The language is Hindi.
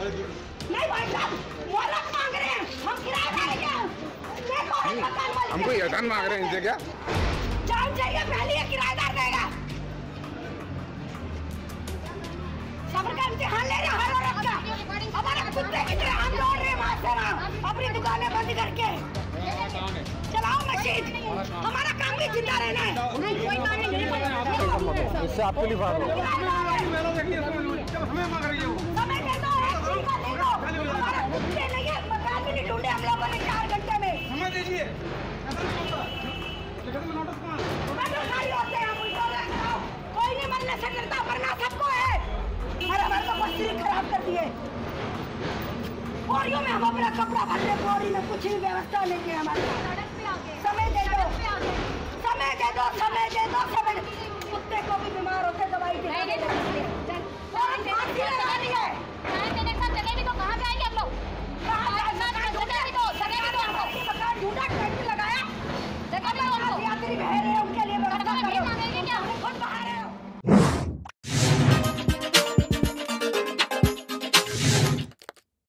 नहीं भाई साहब, मोहलत मांग रहे हैं, हम किराया डालेंगे। हमको एहसान मांग रहे हैं इनसे क्या? जान चाहिए पहले ये किराएदार देगा। सब्र का इम्तिहान ले रहे हर औरत का। हमारे कुत्ते की तरह हम दौड़ रहे हैं वहाँ से ना, अपनी दुकानें बंद करके। चलाओ मशीन, हमारा काम भी जिंदा रहना है। इससे आपके लिए बात समय दे दो, हमारा कुत्ते नहीं है, मकान भी नहीं ढूंढे हम लोगों ने 4 घंटे में। समय दीजिए। कोई नहीं मरने से डरता, मरना सबको है। हमारे घर को मछली खराब कर दिए। बोरियों में हम अपना कपड़ा भरने, बोरी में कुछ भी व्यवस्था नहीं की हमारे। समय दे दो, समय दे दो, समय दे दो, समय। कुत्ते को भी बीमार होते दवाई दे।